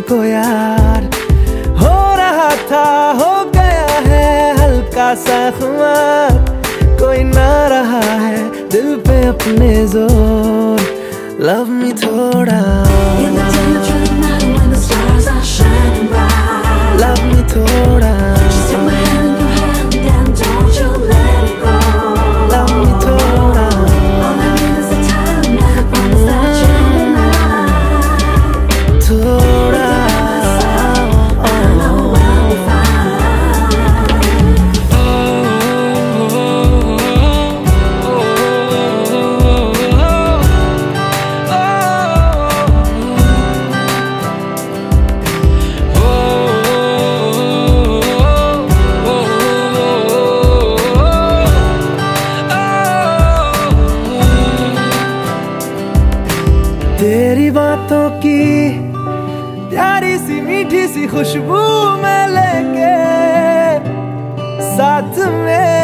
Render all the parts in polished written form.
तुमको यार। हो रहा था हो गया है हल्का सा खुमार, कोई ना रहा है दिल पे अपने जोर। लव मी थोड़ा, love me थोड़ा, just take my hand in your hand and don't you let it go. Love me थोड़ा, all I need is the time and I promise that you'll be mine. थोड़ा, I know I'll be fine. तेरी बातों की प्यारी सी मीठी सी खुशबू मैं लेके साथ में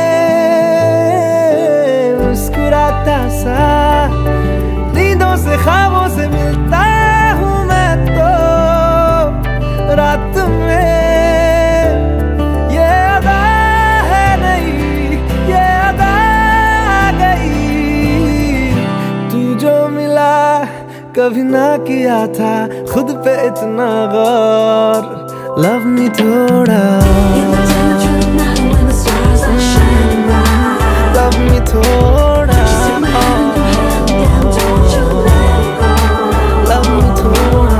मुस्कुराता सा, नींदों से ख्वाबों से मिलता हूँ मैं तो रात में। ये अदा है नहीं ये अदा आ गई, तू जो मिला कभी ना किया था खुद पे इतना गौर। लव मी थोड़ा, लव मी थोड़ा, लव मी थोड़ा,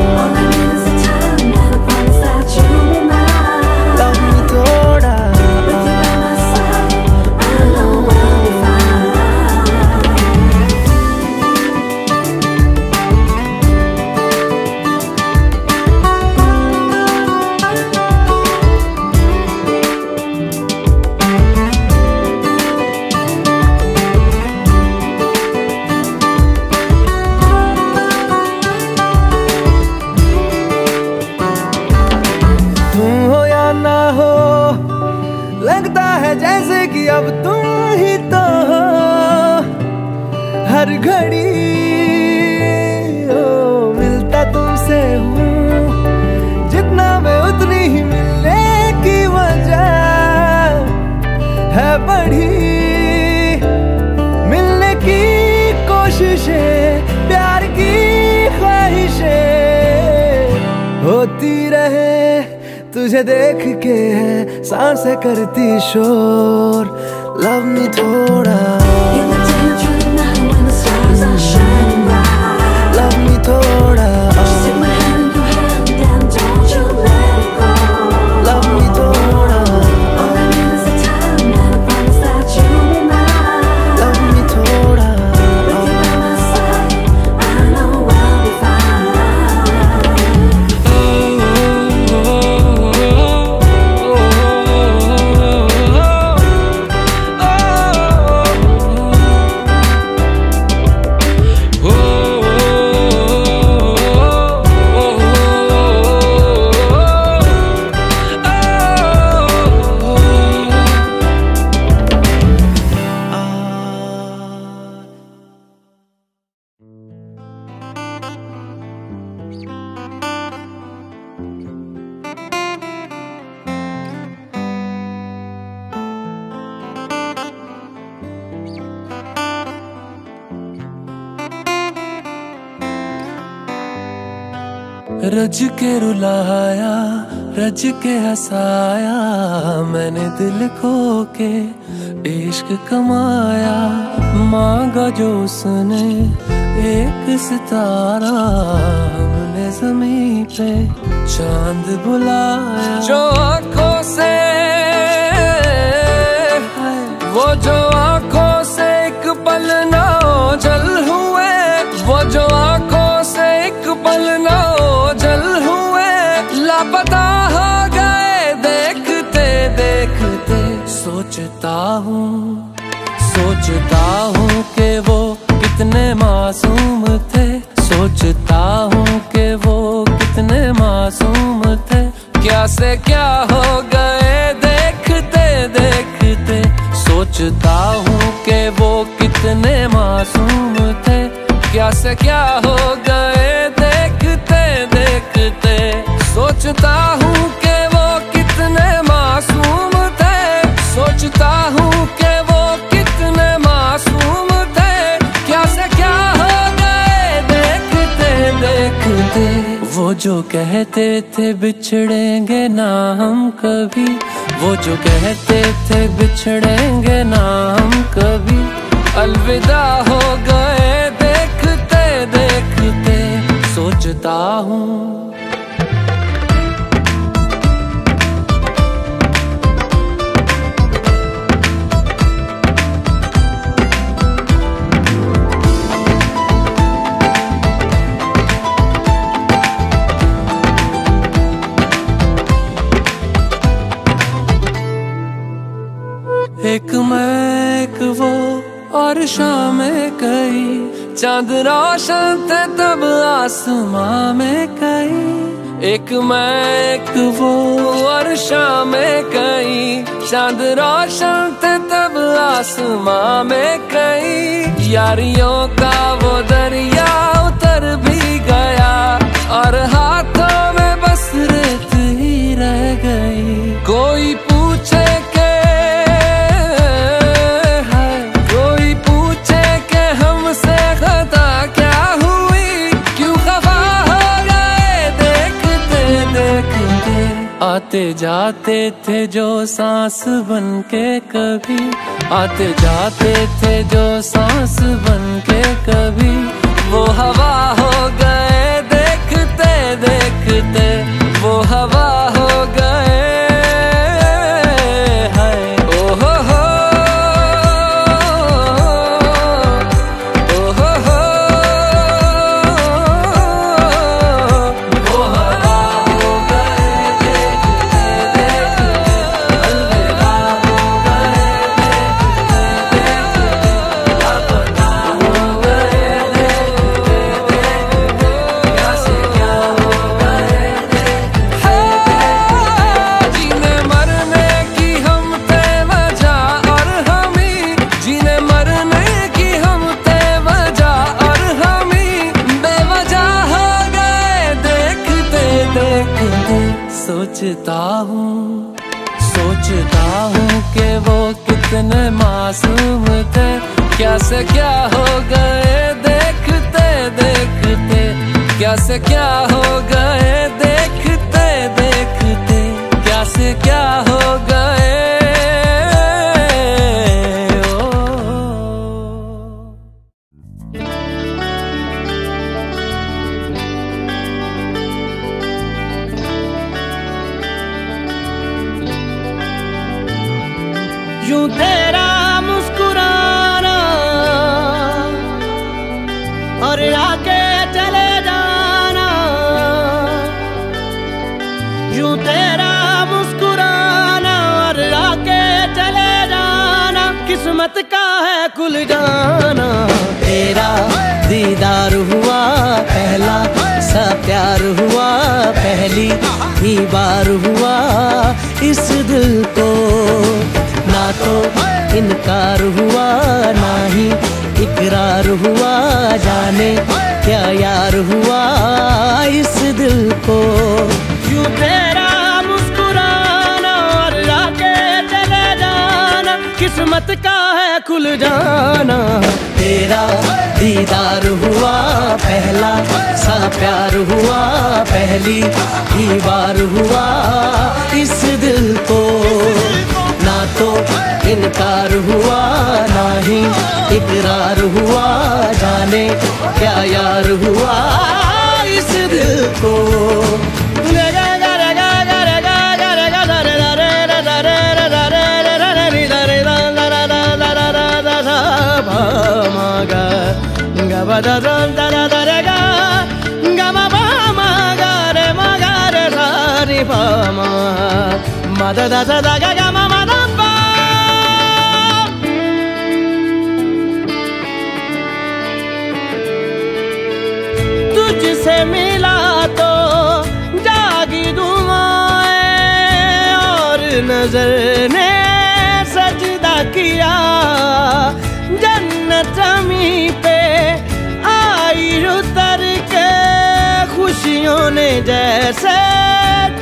लव मी थोड़ा। लगता है जैसे कि अब तुम ही तो हो हर घड़ी, मिलता तुमसे हूँ जितना मैं उतनी ही मिलने की वजह है बढ़ी। मिलने की कोशिशें प्यार की ख्वाहिशें होती रहे, तुझे देख के है सांसें करती शोर। लव मी थोड़ा, लव मी थोड़ा, लव मी थोड़ा, लव मी थोड़ा। रज के रुलाया रज के हंसाया, मैंने दिल खो के इश्क कमाया। मांगा जो उसने एक सितारा, हमने ज़मीं पे चांद बुलाया। जो आँखों से वो जो आँखों से एक पल ना ओझल हुए, वो जो आँखों से एक पल ना ओझल हुए, लापता हो गए देखते देखते। सोचता हूँ कि वो कितने मासूम थे, सोचता हूँ कि वो कितने मासूम थे। क्या से क्या हो गए देखते देखते, सोचता हूँ कि वो कितने मासूम थे। क्या से क्या हो गए देखते देखते। सोचता हूँ कि वो कितने मासूम थे, सोचता हूँ कि वो कितने मासूम थे। क्या से क्या हो गए देखते देखते। वो जो कहते थे बिछड़ेंगे ना हम कभी, वो जो कहते थे बिछड़ेंगे ना हम कभी, अलविदा हो गए देखते देखते। सोचता हूँ एक मैं एक वो और शामें कई, चांद रोशन थे तब आसमां में कई। एक मैं एक वो और शामें कई, चांद रोशन थे तब आसमां में कई। यारियों का वो दरिया उतर भी गया और हाथों में बस रेत ही रह गई। कोई पूछे आते जाते थे जो सांस बन के कभी, आते जाते थे जो सांस बन के कभी, वो हवा हो गए देखते देखते। वो हवा हो गए सोचता हूँ कि वो कितने मासूम थे। क्या से क्या हो गए देखते देखते। क्या से क्या हो गए देखते देखते। क्या से क्या हो गए। यूं तेरा मुस्कुराना और आके चले जाना, यूं तेरा मुस्कुराना और आके चले जाना, किस्मत का है खुल जाना। तेरा दीदार हुआ पहला सा प्यार हुआ, पहली ही बार हुआ इस दिल को। ना तो इनकार हुआ ना ही इकरार हुआ, जाने क्या यार हुआ इस दिल को। यूं तेरा मुस्कुराना और आके चले जाना, किस्मत का है खुल जाना। तेरा दीदार हुआ पहला सा प्यार हुआ, पहली ही बार हुआ इस दिल को। ना तो इनकार हुआ ना ही इकरार हुआ, जाने क्या यार हुआ इस दिल को। तुझसे मिला तो जागी दुआएं और नजर ने सजदा किया। जन्नत ज़मीं पे आई उतर के खुशियों ने जैसे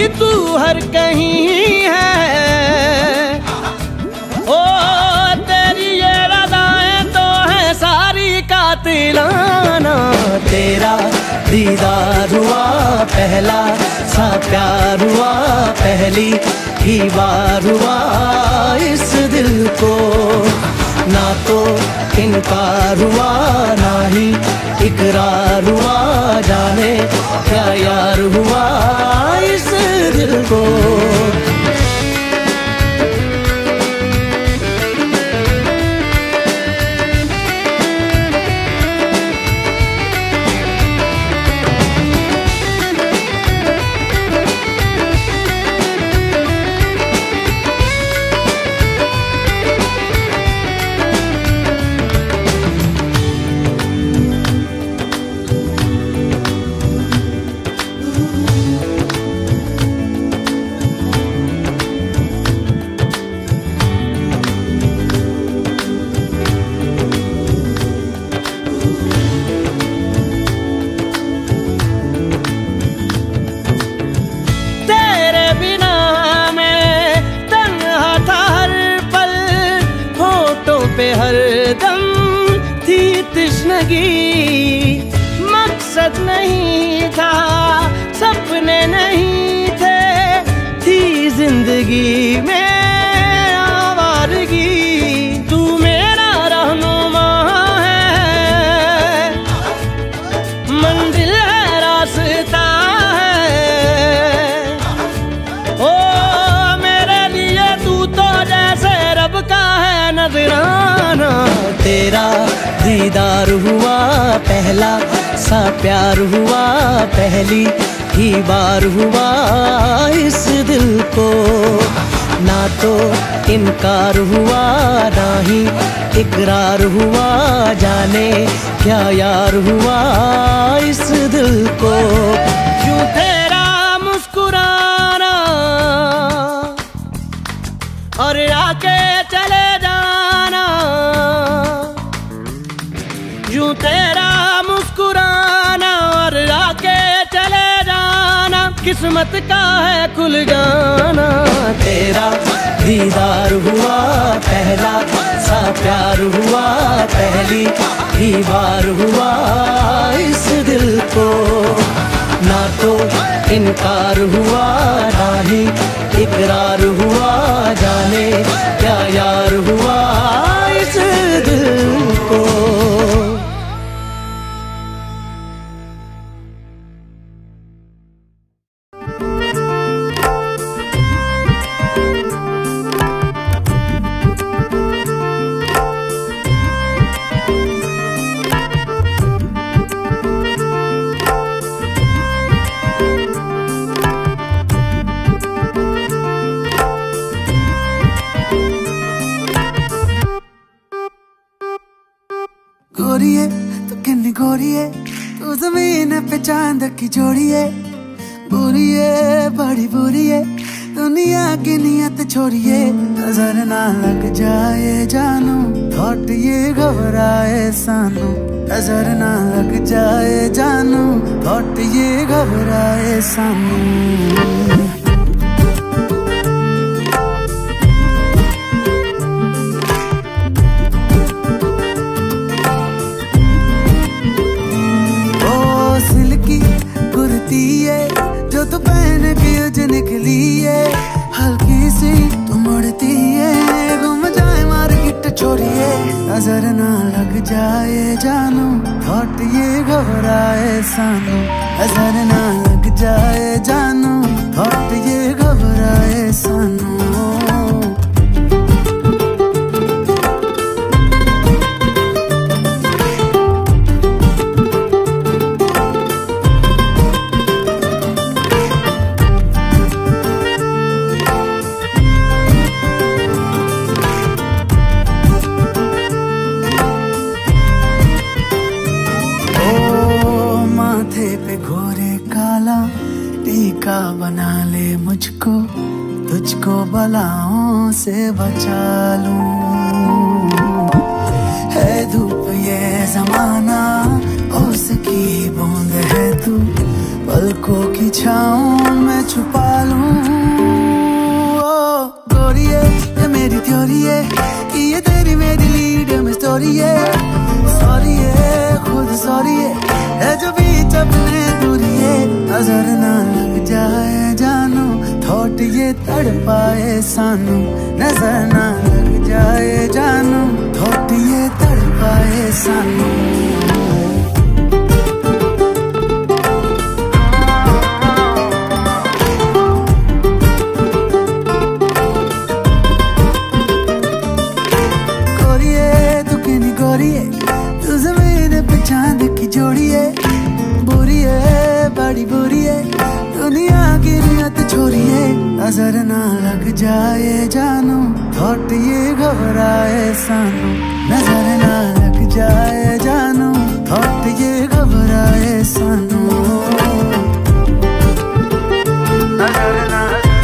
तू हर कहीं है। ओ तेरी ये रज़ाएं तो है सारी कातिलाना। तेरा दीदार हुआ पहला सा प्यार हुआ, पहली ही बार हुआ इस दिल को। ना तो इनकार हुआ ना ही इकरार हुआ, जाने क्या यार हुआ इस दिल को। हरदम थी तृष्णगी, मकसद नहीं था सपने नहीं थे, थी जिंदगी में आवारगी। तू मेरा रहनुमा है, मंजिल है रास्ता है। ओ मेरे लिए तू तो जैसे रब का है नजराना। तेरा दीदार हुआ पहला सा प्यार हुआ, पहली ही बार हुआ इस दिल को। ना तो इनकार हुआ ना ही इकरार हुआ, जाने क्या यार हुआ इस दिल को। यूं तेरा मुस्कुराना और आके चले जाना, यूं तेरा मुस्कुराना और आके चले जाना, किस्मत का है खुल जाना। तेरा दीदार हुआ पहला सा प्यार हुआ, पहली ही बार हुआ इस दिल को। ना तो इनकार हुआ ना ही इकरार हुआ, जाने क्या यार हुआ इस दिल को। गोरिए तू किन्नी गोरिए, तू जमीन पे चांद की जोड़िए। बुरिए बड़ी बुरिए, दुनिया की नियत छोड़िए। नजर ना लग जाए जानू, थॉट ये घबराए सानू। नजर ना लग जाए जानू, थॉट ये घबराए सानू। जो तू पहन के उज निकली है, हल्की सी तू मुड़ती है, घूम जाए मार्केट छोड़िए। नजर ना लग जाए जानू, थॉट ये घबराए सानू। नजर ना लग जाए जानू, थॉट ये घबराए सानू। टीका बना ले मुझको, तुझको बलाओं से बचा लूं। है धूप ये जमाना, उसकी बूंद है तू, पल पलकों की छाँव में छुपा लूं। ओ गोरी है ये मेरी थ्योरी है कि ये तेरी मेरी लीड में स्टोरी है। सॉरी है खुद सॉरी है जो बीच अपने दूरी है। नजर ना लग जाए जानू थॉट ये तड़पाए सानू। नजर ना लग जाए जानू थॉट ये तड़पाए सानू। तू ज़मीन पे चांद की जोड़ी है। बुरी है बड़ी बुरी है दुनिया की नियत छोरी है। नजर ना लग जाए जानू थॉट ये घबराए सानू। नजर ना लग जाए जानू थॉट ये घबराए सानू। नजर ना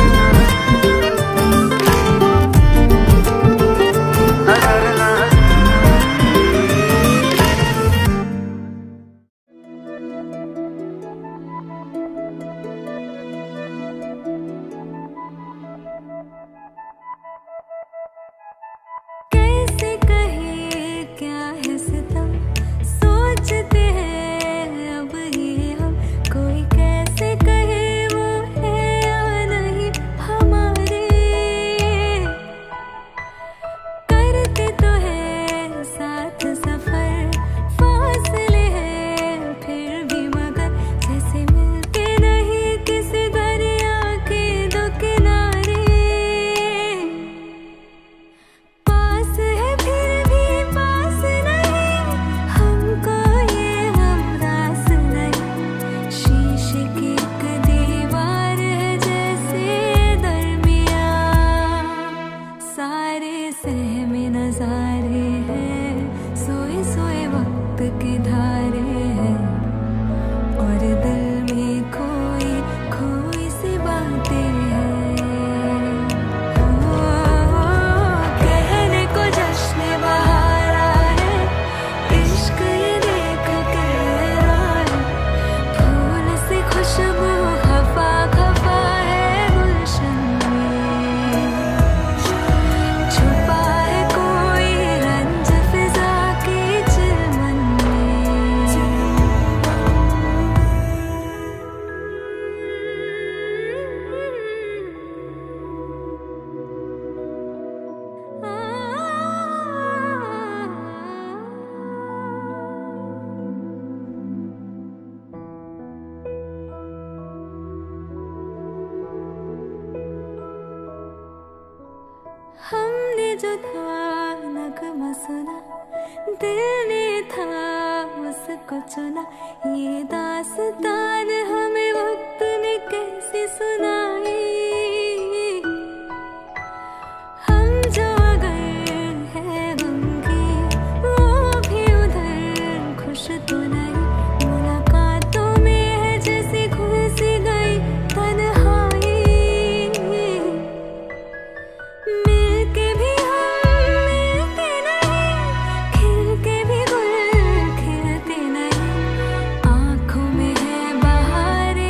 हमने जो था नगमा सुना दिल ने था उसको चुना। ये दास्तान हमें वक्त ने कैसे सुनाई। हम जो अगर है गमगी वो भी उधर खुश तो नहीं। मुलाकातों में है जैसे घुल सी गई तन्हाई। मिलके भी हम मिलते नहीं खिलके भी गुल खिलते नहीं। आँखों में है बहार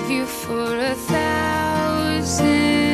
you for 1,000